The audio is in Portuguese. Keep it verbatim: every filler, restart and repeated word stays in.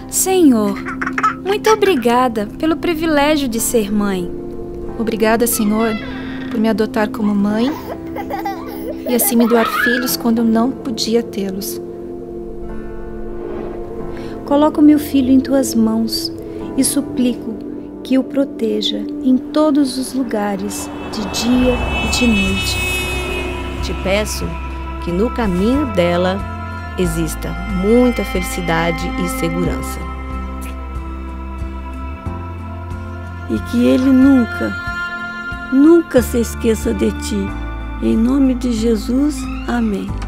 Senhor, muito obrigada pelo privilégio de ser mãe. Obrigada, Senhor, por me adotar como mãe e assim me doar filhos quando eu não podia tê-los. Coloco meu filho em tuas mãos e suplico que o proteja em todos os lugares, de dia e de noite. Te peço que no caminho dela exista muita felicidade e segurança. E que ele nunca, nunca se esqueça de ti. Em nome de Jesus, amém.